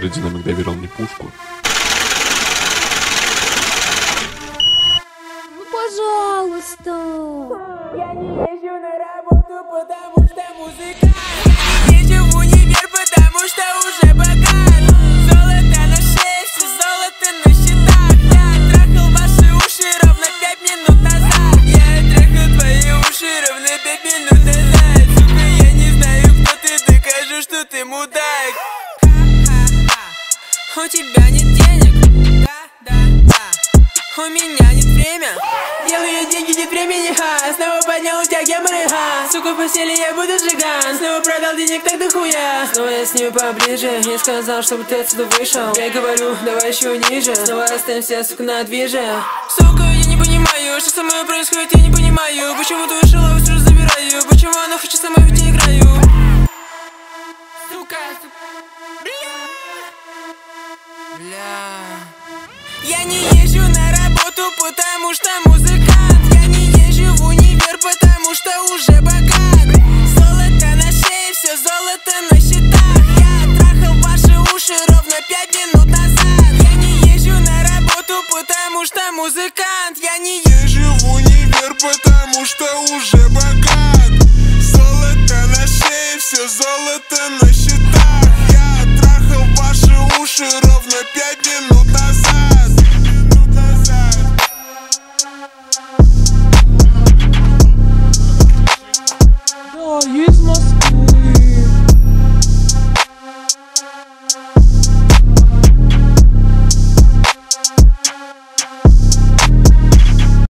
старый динамик доверил мне пушку. Ну, пожалуйста. Я не езжу на работу, потому что музыкант. Я не езжу в универ, потому что уже богат. Золото на шее, все золото на счетах. Я трахал ваши уши ровно 5 минут назад. Я трахал твои уши ровно 5 минут назад. Сука, я не знаю, кто ты, докажу, что ты мудак. У тебя нет денег? Да. У меня нет время. Делаю деньги, нет времени, ха. Снова поднял у тебя геморрой, ха. Сука, в постели я буду сжиган. Снова продал денег так дохуя. Снова я с ним поближе. Я сказал, чтобы ты отсюда вышел. Я говорю, давай еще ниже. Снова остаемся, сука, на движе. Сука, я не понимаю, что со мной происходит, я не понимаю. Почему ты вышел, а сразу забираю. Почему она хочет со мной, ведь я играю. Сука, Я не езжу на работу, потому что музыкант. Я не езжу в универ, потому что уже богат. Золото на шее, все золото на счетах. Я трахал ваши уши ровно 5 минут назад. Я не езжу на работу, потому что музыкант. Я не езжу в универ, потому что уже богат. Золото на шее, все золото на счетах. Я трахал ваши уши ровно 5 минут назад. Да, я из Москвы.